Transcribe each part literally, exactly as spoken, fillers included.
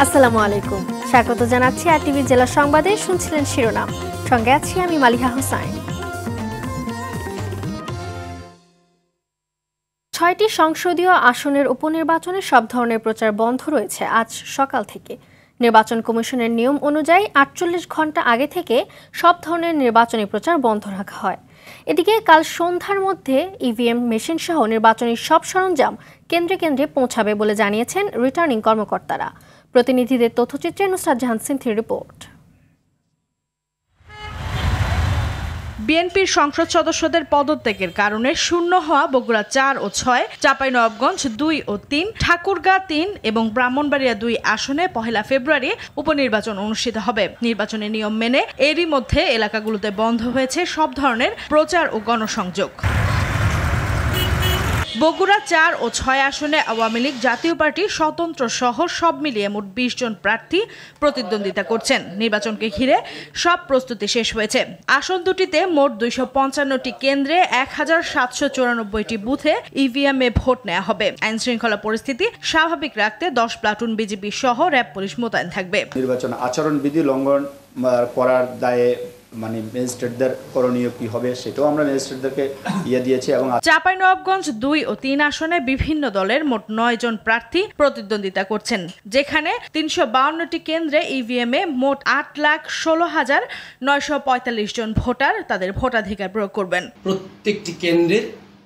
আসসালামু আলাইকুম, স্বাগত জানাচ্ছি আরটিভি জেলা সংবাদে। শুনছিলেন শিরোনাম, সঙ্গে আছি আমি মালিহা হোসাইন। ছয়টি সংসদীয় আসনের উপনির্বাচনে সব ধরনের প্রচার বন্ধ রয়েছে আজ সকাল থেকে। নির্বাচন কমিশনের নিয়ম অনুযায়ী আটচল্লিশ ঘন্টা আগে থেকে সব ধরনের নির্বাচনী প্রচার বন্ধ রাখা হয়। এদিকে কাল সন্ধ্যার মধ্যে ইভিএম মেশিন সহ নির্বাচনী সব সরঞ্জাম কেন্দ্রে কেন্দ্রে পৌঁছাবে বলে জানিয়েছেন রিটার্নিং কর্মকর্তারা। প্রতিনিধিদের তথ্যচিত্রে নুসরাত জাহান সিনথির রিপোর্ট। বিএনপির সংসদ সদস্যদের পদত্যাগের কারণে শূন্য হওয়া বগুড়া চার ও ছয়, চাঁপাইনবাবগঞ্জ দুই ও তিন, ঠাকুরগাঁ তিন এবং ব্রাহ্মণবাড়িয়া দুই আসনে পহেলা ফেব্রুয়ারি উপনির্বাচন অনুষ্ঠিত হবে। নির্বাচনের নিয়ম মেনে এরই মধ্যে এলাকাগুলোতে বন্ধ হয়েছে সব ধরনের প্রচার ও গণসংযোগ। বগুড়া চার ও ছয় আসনে আওয়ামী লীগ, জাতীয় পার্টি, স্বতন্ত্র সহ সব মিলিয়ে মোট বিশ জন প্রার্থী প্রতিদ্বন্দ্বিতা করছেন। নির্বাচনকে ঘিরে সব প্রস্তুতি শেষ হয়েছে। আসন দুটিতে মোট দুইশো পঞ্চান্নটি কেন্দ্রে এক হাজার সাতশো চুরানব্বইটি বুথে ইভিএমে ভোট নেওয়া হবে। আইন শৃঙ্খলা পরিস্থিতি স্বাভাবিক রাখতে দশ প্লাটুন বিজিবি সহ র্যাব পুলিশ মোতায়েন থাকবে। নির্বাচন আচরণ বিধি লঙ্ঘন করার দায়ে মানে ম্যাজিস্ট্রেটদের করণীয় কি হবে সেটাও আমরা ম্যাজিস্ট্রেটদেরকে ইয়ে দিয়েছি। এবং চাঁপাইনবাবগঞ্জ দুই ও তিন আসনে বিভিন্ন দলের মোট নয় জন প্রার্থী প্রতিদ্বন্দ্বিতা করছেন, যেখানে তিনশো বাউন্নটি কেন্দ্রে ইভিএমে মোট আট লাখ ষোলো হাজার নয়শো পঁয়তাল্লিশ জন ভোটার তাদের ভোটাধিকার প্রয়োগ করবেন। প্রত্যেকটি কেন্দ্রের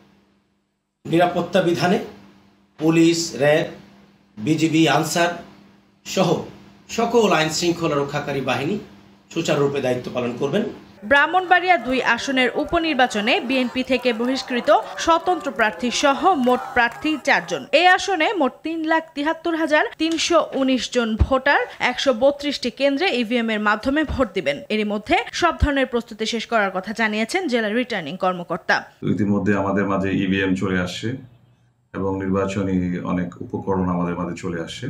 নিরাপত্তা বিধানে পুলিশ, র্যাব, বিজিবি, আনসার সহ সকল আইন শৃঙ্খলা রক্ষাকারী বাহিনী সুচারুরূপে দায়িত্ব পালন করবেন। ব্রাহ্মণবাড়িয়া দুই আসনের উপনির্বাচনে বিএনপি থেকে বহিষ্কৃত স্বতন্ত্র প্রার্থী সহ মোট প্রার্থী চারজন। এই আসনে মোট তিন লাখ তিহাত্তর হাজার তিনশো উনিশ জন ভোটার একশো বত্রিশটি কেন্দ্রে ইভিএম এর মাধ্যমে ভোট দিবেন। এরই মধ্যে সব ধরনের প্রস্তুতি শেষ করার কথা জানিয়েছেন জেলা রিটার্নিং কর্মকর্তা। ইতিমধ্যে আমাদের মাঝে ইভিএম চলে আসছে এবং নির্বাচনী অনেক উপকরণ আমাদের মাঝে চলে আসছে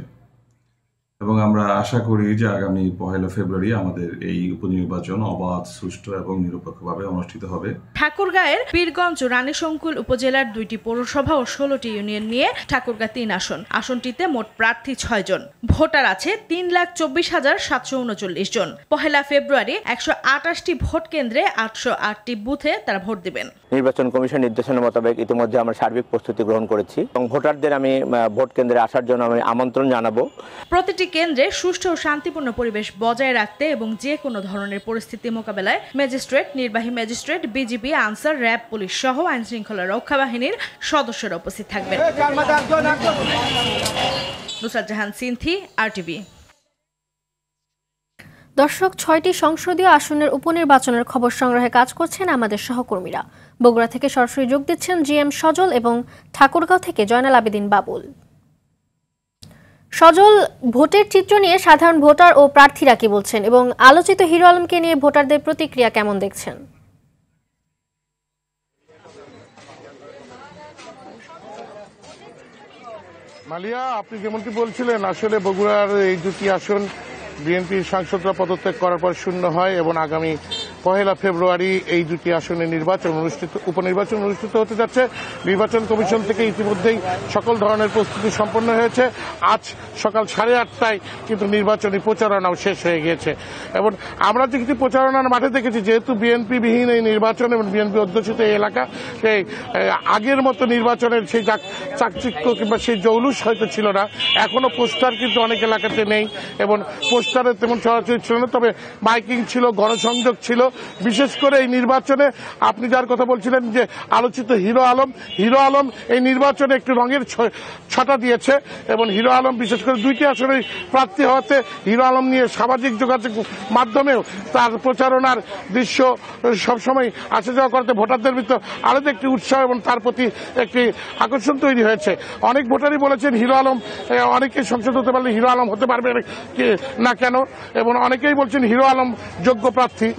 এবং আমরা আশা করি যে আগামী পহেলা ফেব্রুয়ারি আমাদের এই উপনির্বাচন অবাধ, সুষ্ঠু এবং নিরপেক্ষভাবে অনুষ্ঠিত হবে। ঠাকুরগাঁয়ের পীরগঞ্জ ও রানীশঙ্কুল উপজেলার দুইটি পৌরসভা ও ষোলোটি ইউনিয়ন নিয়ে ঠাকুরগাঁ তিন আসন। আসনটিতে মোট প্রার্থী ছয় জন, ভোটার আছে তিন লাখ চব্বিশ হাজার সাতশো উনচল্লিশ জন। পহেলা ফেব্রুয়ারি একশো আটাশটি ভোট কেন্দ্রে আটশো আটটি বুথে তারা ভোট দিবেন। নির্বাচন কমিশন নির্দেশনা মোতাবেক ইতিমধ্যে আমরা সার্বিক প্রস্তুতি গ্রহণ করেছি এবং ভোটারদের আমি ভোট কেন্দ্রে আসার জন্য আমি আমন্ত্রণ জানাবো। প্রতিটি কেন্দ্রে সুষ্ঠু ও শান্তিপূর্ণ পরিবেশ বজায় রাখতে এবং যে কোনো ধরনের পরিস্থিতি মোকাবেলায় ম্যাজিস্ট্রেট, নির্বাহী magistrate, BGB, Ansar, RAB, police সহ আইন শৃঙ্খলা রক্ষা বাহিনীর সদস্যরা উপস্থিত থাকবেন। নুসরাত জাহান সিনথি, আরটিভি। দর্শক, ছয়টি সংসদীয় আসনের উপনির্বাচনের খবর সংগ্রহে কাজ করছেন আমাদের সহকর্মীরা। বগুড়া থেকে সরাসরি যোগ দিচ্ছেন জি এম সজল এবং ঠাকুরগাঁও থেকে জয়নাল আবেদিন বাবুল। সজল, ভোটের চিত্র নিয়ে সাধারণ ভোটার ও প্রার্থীরা কি বলছেন এবং আলোচিত হিরো আলমকে নিয়ে ভোটারদের প্রতিক্রিয়া কেমন দেখছেন? মালিয়া, আপনি যেমনটি বলছিলেন, আসলে বগুড়ার এই দুটি আসন বিএনপির সাংসদরা পদত্যাগ করার পর শূন্য হয় এবং আগামী পহেলা ফেব্রুয়ারি এই দুটি আসনে নির্বাচন অনুষ্ঠিত উপনির্বাচন অনুষ্ঠিত হতে যাচ্ছে। নির্বাচন কমিশন থেকে ইতিমধ্যেই সকল ধরনের প্রস্তুতি সম্পন্ন হয়েছে। আজ সকাল সাড়ে আটটায় কিন্তু নির্বাচনী প্রচারণাও শেষ হয়ে গিয়েছে এবং আমরা যে কিছু প্রচারণার মাঠে দেখেছি, যেহেতু বিএনপি বিহীন এই নির্বাচন এবং বিএনপি অধ্যুষিত এই এলাকা, সেই আগের মতো নির্বাচনের সেই চাকচিক্য কিংবা সেই জৌলুস হয়তো ছিল না। এখনো পোস্টার কিন্তু অনেক এলাকাতে নেই এবং পোস্টারে তেমন সরাসরি ছিল না, তবে মাইকিং ছিল, গণসংযোগ ছিল। বিশেষ করে এই নির্বাচনে আপনি যার কথা বলছিলেন যে আলোচিত হিরো আলম, হিরো আলম এই নির্বাচনে একটু রঙের ছটা দিয়েছে এবং হিরো আলম বিশেষ করে দুইটি আসনে প্রার্থী হওয়াতে হিরো আলম নিয়ে সামাজিক যোগাযোগ মাধ্যমেও তার প্রচারণার দৃশ্য সবসময় আসা যাওয়া করতে ভোটারদের ভিতর আলাদা একটি উৎসাহ এবং তার প্রতি একটি আকর্ষণ তৈরি হয়েছে। অনেক ভোটারই বলেছেন হিরো আলম, অনেকে সংসদ হতে পারলে হিরো আলম হতে পারবে না কেন, এবং অনেকেই বলছেন হিরো আলম যোগ্য প্রার্থী। কিন্তু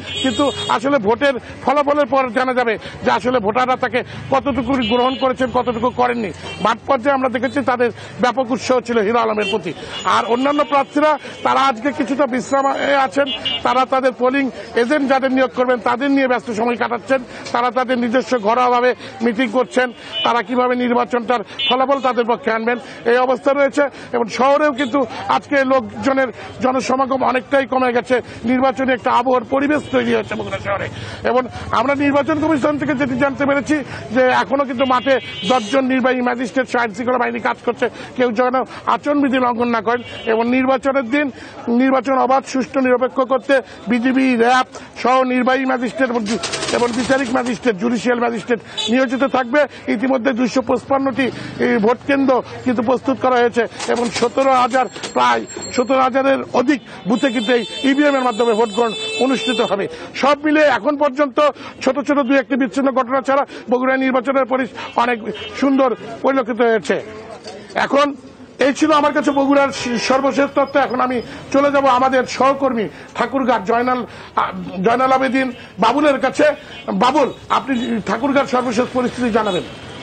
আসলে ভোটের ফলাফলের পর জানা যাবে যে আসলে ভোটাররা তাকে কতটুকু গ্রহণ করেছেন, কতটুকু করেননি। মাঠ পর্যায়ে আমরা দেখেছি তাদের ব্যাপক উৎসাহ ছিল হিরো আলমের প্রতি। আর অন্যান্য প্রার্থীরা তারা আজকে কিছুটা বিশ্রামে আছেন, তারা তাদের পোলিং এজেন্ট যাদের নিয়োগ করবেন তাদের নিয়ে ব্যস্ত সময় কাটাচ্ছেন, তারা তাদের নিজস্ব ঘরোয়াভাবে মিটিং করছেন, তারা কিভাবে নির্বাচনটার ফলাফল তাদের পক্ষে আনবেন এই অবস্থা রয়েছে। এবং শহরেও কিন্তু আজকে লোকজনের জনসমাগম অনেকটাই কমে গেছে, নির্বাচনে একটা আবহাওয়ার পরিবেশ তৈরি হয়েছে বগুড়া শহরে। এবং আমরা নির্বাচন কমিশন থেকে যেটি জানতে পেরেছি যে এখনো কিন্তু মাঠে দশজন নির্বাহী ম্যাজিস্ট্রেট আইন শৃঙ্খলা বাহিনী কাজ করছে, কেউ যেন আচরণবিধি লঙ্ঘন না করেন। এবং নির্বাচনের দিন নির্বাচন অবাধ, সুষ্ঠু, নিরপেক্ষ করতে বিজিবি, র্যাব সহ নির্বাহী ম্যাজিস্ট্রেট এবং বিচারিক ম্যাজিস্ট্রেট, জুডিশিয়াল ম্যাজিস্ট্রেট নিয়োজিত থাকবে। ইতিমধ্যে দুইশো পঁচপান্নটি ভোট কেন্দ্র কিন্তু প্রস্তুত করা হয়েছে এবং সতেরো হাজার প্রায় সতেরো হাজারের অধিক বুথে কিন্তু এই ইভিএম এর মাধ্যমে ভোট গ্রহণ অনুষ্ঠিত হবে। সব মিলে এখন পর্যন্ত ছোট ছোট দুই একটি বিচ্ছিন্ন ঘটনা ছাড়া বগুড়া নির্বাচনের পরিবেশ অনেক সুন্দর পরিলক্ষিত হয়েছে। এখন এই ছিল আমার কাছে বগুড়ার সর্বশেষ তথ্য। এখন আমি চলে যাব আমাদের সহকর্মী ঠাকুরগাঁর জয়নাল জয়নাল আবেদিন বাবুলের কাছে। বাবুল, আপনি ঠাকুরগাঁর সর্বশেষ পরিস্থিতি জানাবেন।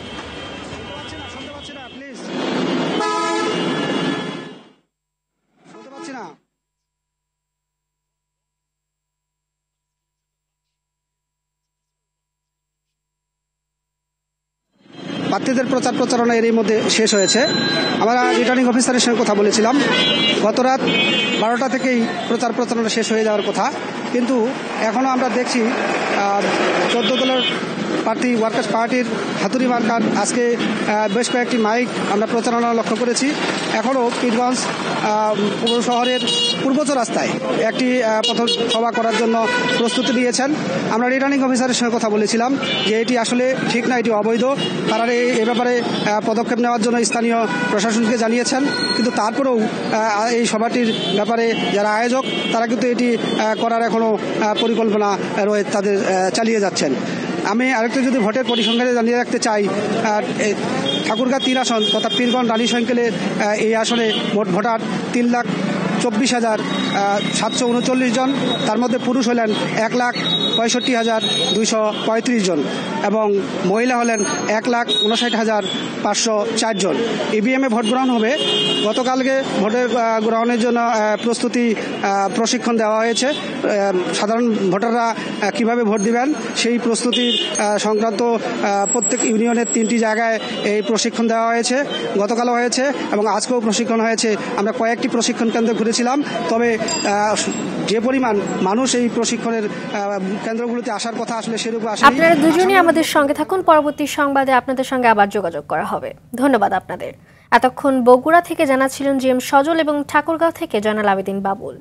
প্রার্থীদের প্রচার প্রচারণা এরই মধ্যে শেষ হয়েছে। আমরা রিটার্নিং অফিসারের সঙ্গে কথা বলেছিলাম, গত রাত বারোটা থেকেই প্রচার প্রচারণা শেষ হয়ে যাওয়ার কথা, কিন্তু এখনও আমরা দেখছি চোদ্দ দলের প্রার্থী ওয়ার্কার্স পার্টির হাতুড়ি মার্কার আজকে বেশ কয়েকটি মাইক আমরা প্রচারণা লক্ষ্য করেছি। এখনও পীরগঞ্জ পৌর শহরের পূর্বচ রাস্তায় একটি প্রথম সভা করার জন্য প্রস্তুতি নিয়েছেন। আমরা রিটার্নিং অফিসারের সঙ্গে কথা বলেছিলাম যে এটি আসলে ঠিক না, এটি অবৈধ। তারা এই ব্যাপারে পদক্ষেপ নেওয়ার জন্য স্থানীয় প্রশাসনকে জানিয়েছেন, কিন্তু তারপরেও এই সভাটির ব্যাপারে যারা আয়োজক তারা কিন্তু এটি করার এখনও পরিকল্পনা রয়েছে, তাদের চালিয়ে যাচ্ছেন। আমি আরেকটু যদি ভোটের পরিসংখ্যানে জানিয়ে রাখতে চাই, ঠাকুরগাঁ তিন আসন তথা পীরগঞ্জ রানী সাইকেলের এই আসনে মোট ভোটার তিন লাখ চব্বিশ হাজার সাতশো উনচল্লিশ জন, তার মধ্যে পুরুষ হলেন এক লাখ পঁয়ষট্টি হাজার দুইশো পঁয়ত্রিশ জন এবং মহিলা হলেন এক লাখ উনষাট হাজার পাঁচশো চার জন। ইভিএমে ভোট গ্রহণ হবে। গতকালকে ভোটের গ্রহণের জন্য প্রস্তুতি প্রশিক্ষণ দেওয়া হয়েছে। সাধারণ ভোটাররা কিভাবে ভোট দিবেন সেই প্রস্তুতির সংক্রান্ত প্রত্যেক ইউনিয়নের তিনটি জায়গায় এই প্রশিক্ষণ দেওয়া হয়েছে, গতকালও হয়েছে এবং আজকেও প্রশিক্ষণ হয়েছে। আমরা কয়েকটি প্রশিক্ষণ কেন্দ্র ঘুরেছিলাম, তবে যে পরিমাণ মানুষ এই প্রশিক্ষণের কেন্দ্রগুলোতে আসার কথা আসলে সেরকম আসে। আপনারা দুজনেই আমাদের সঙ্গে থাকুন, পরবর্তী সংবাদে আপনাদের সঙ্গে আবার যোগাযোগ করা হবে। ধন্যবাদ আপনাদের। এতক্ষণ বগুড়া থেকে জানাচ্ছিলেন জি এম সজল এবং ঠাকুরগাঁও থেকে জয়নাল আবেদিন বাবুল।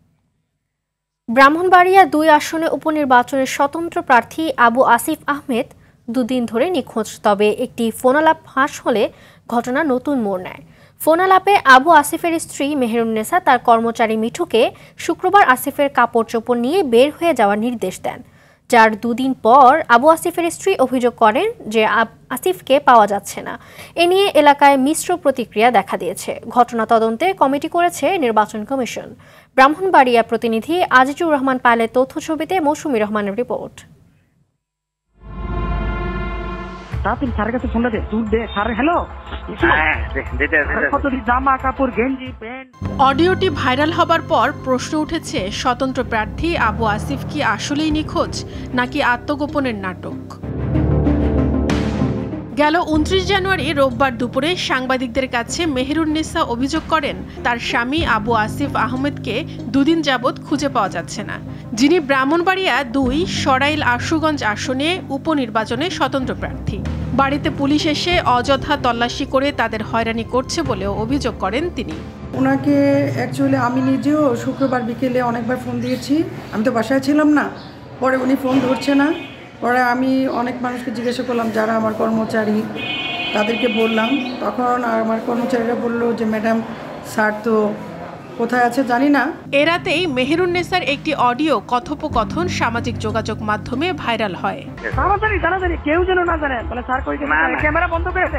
ব্রাহ্মণবাড়িয়া দুই আসনে উপনির্বাচনের স্বতন্ত্র প্রার্থী আবু আসিফ আহমেদ দুদিন ধরে নিখোঁজ, তবে একটি ফোনালাপ ফাঁস হলে ঘটনা নতুন মোড় নেয়। ফোনালাপে আবু আসিফের স্ত্রী মেহেরুন্নেসা তার কর্মচারী মিঠুকে শুক্রবার আসিফের কাপড় চোপড় নিয়ে বের হয়ে যাওয়ার নির্দেশ দেন, যার দুদিন পর আবু আসিফের স্ত্রী অভিযোগ করেন যে আসিফকে পাওয়া যাচ্ছে না। এ নিয়ে এলাকায় মিশ্র প্রতিক্রিয়া দেখা দিয়েছে। ঘটনা তদন্তে কমিটি করেছে নির্বাচন কমিশন। ব্রাহ্মণবাড়িয়া প্রতিনিধি আজিজুর রহমান পায়েলের তথ্য ছবিতে মৌসুমী রহমানের রিপোর্ট। অডিওটি ভাইরাল হবার পর প্রশ্ন উঠেছে, স্বতন্ত্র প্রার্থী আবু আসিফ কি আসলেই নিখোঁজ নাকি আত্মগোপনের নাটক? গেল উনত্রিশ জানুয়ারি রোববার দুপুরে সাংবাদিকদের কাছে মেহেরুন্নেসা অভিযোগ করেন তার স্বামী আবু আসিফ আহমেদকে দুদিন যাবৎ খুঁজে পাওয়া যাচ্ছে না, যিনি ব্রাহ্মণবাড়িয়া দুই সরাইল আশুগঞ্জ আসনে উপনির্বাচনে স্বতন্ত্র প্রার্থী। বাড়িতে পুলিশ এসে অযথা তল্লাশি করে তাদের হয়রানি করছে বলেও অভিযোগ করেন তিনি। ওনাকে অ্যাকচুয়ালি আমি নিজেও শুক্রবার বিকেলে অনেকবার ফোন দিয়েছি, আমি তো বাসায় ছিলাম না, পরে উনি ফোন ধরছে না। পরে আমি অনেক মানুষকে জিজ্ঞাসা করলাম যারা আমার কর্মচারী, তাদেরকে বললাম, তখন আমার কর্মচারীরা বললো যে ম্যাডাম স্যার তো কোথায় আছে জানি না। এ রাতেই মেহেরুন্নেসার একটি অডিও কথোপকথন সামাজিক যোগাযোগ মাধ্যমে ভাইরাল হয়। তাড়াতাড়ি তাড়াতাড়ি কেউ যেন না জানে, বলে স্যার কই গেছে, ক্যামেরা বন্ধ করে দে।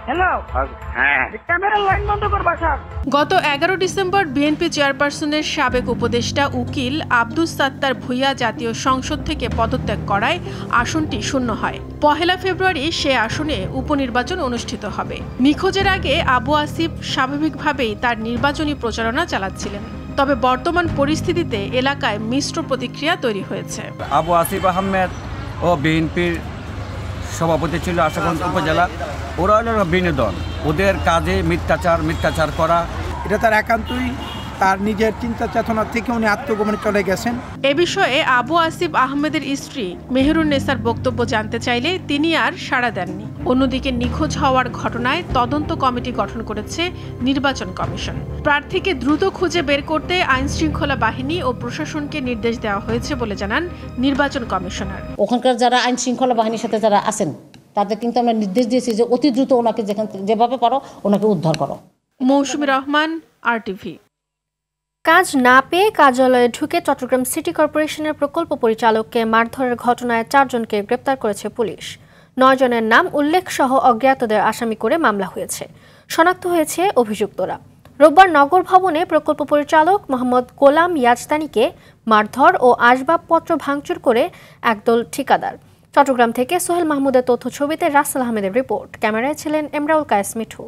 গত এগারো ডিসেম্বর বিএনপি চেয়ারপারসনের সাবেক উপদেষ্টা উকিল আব্দুস সাত্তার ভুইয়া জাতীয় সংসদ থেকে পদত্যাগ করায় আসনটি শূন্য হয়। পহেলা ফেব্রুয়ারি সে আসনে উপনির্বাচন অনুষ্ঠিত হবে। নিখোঁজের আগে আবু আসিফ স্বাভাবিকভাবেই তার নির্বাচনী প্রচারণা চালাচ্ছিলেন। তবে বর্তমান পরিস্থিতিতে এলাকায় মিশ্র প্রতিক্রিয়া তৈরি হয়েছে। আবু আসিফ আহমেদ ও বিএনপির সভাপতি ছিল আশুগঞ্জ উপজেলা, ওরা হল বিনোদন, ওদের কাজে মিথ্যাচার মিথ্যাচার করা, এটা তার একান্তই তার নিজের চিন্তা চেতনা থেকে উনি আত্মগোপনে চলে গেছেন। এ বিষয়ে আবু আসিফ আহমেদের স্ত্রী মেহেরুন্নেসার বক্তব্য জানতে চাইলে তিনি আর সাড়া দেননি। অন্যদিকে নিখোঁজ হওয়ার ঘটনায় তদন্ত কমিটি গঠন করেছে নির্বাচন কমিশন। প্রার্থীকে দ্রুত খুঁজে বের করতে আইনশৃঙ্খলা বাহিনী ও প্রশাসনকে নির্দেশ দেওয়া হয়েছে বলে জানান নির্বাচন কমিশনার। ওখানকার যারা আইনশৃঙ্খলা বাহিনীর সাথে যারা আছেন তাদের কিন্তু আমরা নির্দেশ দিয়েছি যে অতি দ্রুত ওনাকে যেখান যেভাবে পারো ওনাকে উদ্ধার করো। মৌসুমী রহমান, আরটিভি। কাজ না পেয়ে কার্যালয়ে ঢুকে চট্টগ্রাম সিটি কর্পোরেশনের প্রকল্প পরিচালককে মারধরের ঘটনায় চারজনকে গ্রেপ্তার করেছে পুলিশ। নয় জনের নাম উল্লেখ সহ অজ্ঞাতদের আসামি করে মামলা হয়েছে। শনাক্ত হয়েছে অভিযুক্তরা। রোববার নগর ভবনে প্রকল্প পরিচালক মোহাম্মদ গোলাম ইয়াজদানিকে মারধর ও আসবাবপত্র ভাঙচুর করে একদল ঠিকাদার। চট্টগ্রাম থেকে সোহেল মাহমুদের তথ্য ছবিতে রাসেল আহমেদের রিপোর্ট। ক্যামেরায় ছিলেন এমরাউল কায়েস মিঠু।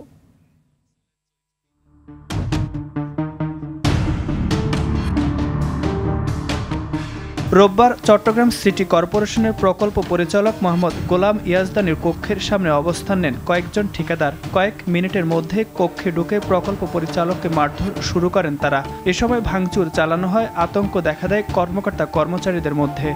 রোববার চট্টগ্রাম সিটি কর্পোরেশনের প্রকল্প পরিচালক মোহাম্মদ গোলাম ইয়াজদানির কক্ষের সামনে অবস্থান নেন কয়েকজন ঠিকাদার। কয়েক মিনিটের মধ্যে কক্ষে ঢুকে প্রকল্প পরিচালককে মারধর শুরু করেন তারা। এ সময় ভাঙচুর চালানো হয়, আতঙ্ক দেখা দেয় কর্মকর্তা কর্মচারীদের মধ্যে।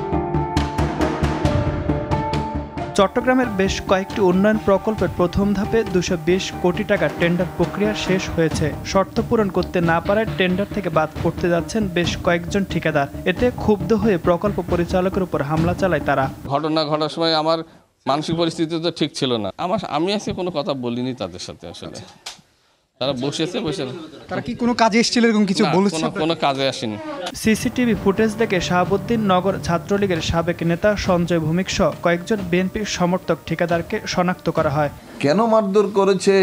চট্টগ্রামের বেশ কয়েকটি উন্নয়ন প্রকল্পের প্রথম ধাপে দুশো বিশ কোটি টাকার টেন্ডার প্রক্রিয়া শেষ হয়েছে। শর্ত পূরণ করতে না পারায় টেন্ডার থেকে বাদ পড়তে যাচ্ছেন বেশ কয়েকজন ঠিকাদার। এতে ক্ষুব্ধ হয়ে প্রকল্প পরিচালকের উপর হামলা চালায় তারা। ঘটনা ঘটার সময় আমার মানসিক পরিস্থিতি তো ঠিক ছিল না। আমার আমি আজকে কোনো কথা বলিনি তাদের সাথে। আসলে তারা বসেছে বসে তারা কি কোনো কাজে এসেছিল এরকম কিছু বলেছে? কোনো কাজে আসেনি। সিসিটিভি ফুটেজ দেখে শাহাবুদ্দিন নগর ছাত্রলীগের সাবেক নেতা সঞ্জয় ভৌমিক সহ কয়েকজন বিএনপির সমর্থক ঠিকাদারকে শনাক্ত করা হয়। কেন মারধর করেছে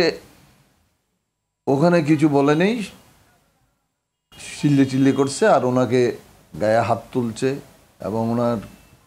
ওখানে কিছু বলে নেই, চিল্লি চিল্লি করছে আর ওনাকে গায়ে হাত তুলছে এবং ওনার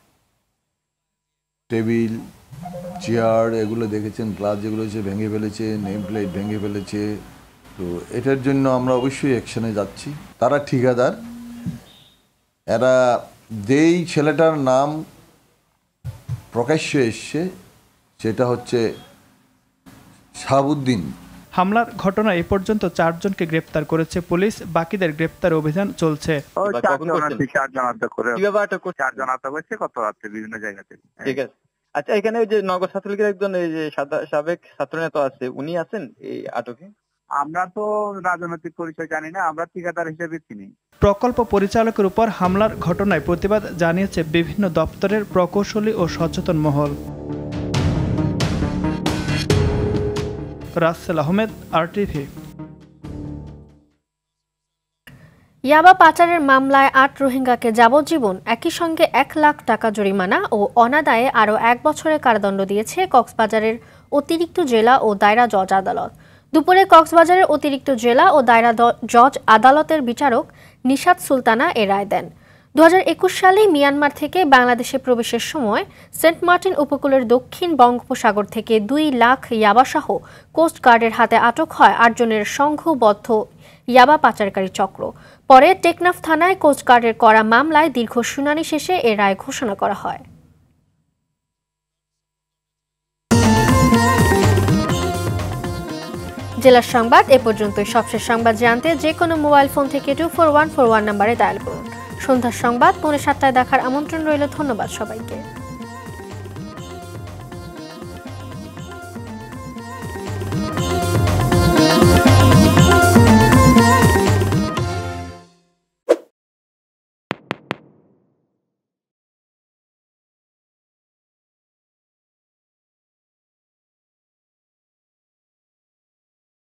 টেবিল চেয়ার এগুলো দেখেছেন, গ্লাস যেগুলো হচ্ছে ভেঙে ফেলেছে, নেম প্লেট ভেঙে ফেলেছে। তো এটার জন্য আমরা অবশ্যই অ্যাকশনে যাচ্ছি। তারা ঠিকাদার, এরা যেই ছেলেটার নাম প্রকাশ্যে এসছে সেটা হচ্ছে শাহাবুদ্দিন। হামলার ঘটনা এ পর্যন্ত চারজনকে গ্রেপ্তার করেছে পুলিশ, বাকিদের গ্রেপ্তার অভিযান চলছে। বিভিন্ন জায়গা থেকে। ঠিক আছে, আচ্ছা এখানে যে নগর ছাত্রলীগের একজন এই যে সাবেক ছাত্রনেতা আছে, উনি আছেন এই আটকে? আমরা তো রাজনৈতিক পরিচয় জানি না, আমরা ঠিকাদার হিসেবে চিনি। প্রকল্প পরিচালকের উপর হামলার ঘটনায় প্রতিবাদ জানিয়েছে বিভিন্ন দপ্তরের প্রকৌশলী ও সচেতন মহল। রাসেল আহমেদ, আরটিভি। ইয়াবা পাচারের মামলায় আট রোহিঙ্গাকে যাবজ্জীবন, একই সঙ্গে এক লাখ টাকা জরিমানা ও অনাদায়ে আরও এক বছরের কারাদণ্ড দিয়েছে কক্সবাজারের অতিরিক্ত জেলা ও দায়রা জজ আদালত। দুপুরে কক্সবাজারের অতিরিক্ত জেলা ও দায়রা জজ আদালতের বিচারক নিশাত সুলতানা এ রায় দেন। দু হাজার একুশ সালে মিয়ানমার থেকে বাংলাদেশে প্রবেশের সময় সেন্ট মার্টিন উপকূলের দক্ষিণ বঙ্গোপসাগর থেকে দুই লাখ ইয়াবাসহ কোস্টগার্ডের হাতে আটক হয় আটজনের সংঘবদ্ধ ইয়াবা পাচারকারী চক্র। পরে টেকনাফ থানায় কোস্টগার্ডের করা মামলায় দীর্ঘ শুনানি শেষে এ রায় ঘোষণা করা হয়। জেলার সংবাদ এ পর্যন্তই। সবশেষ সংবাদ জানতে যে কোনো মোবাইল ফোন থেকে two four one four one নম্বরে ডায়াল করুন। সন্ধ্যার সংবাদ পৌনে সাতটায় দেখার আমন্ত্রণ রইল। ধন্যবাদ সবাইকে।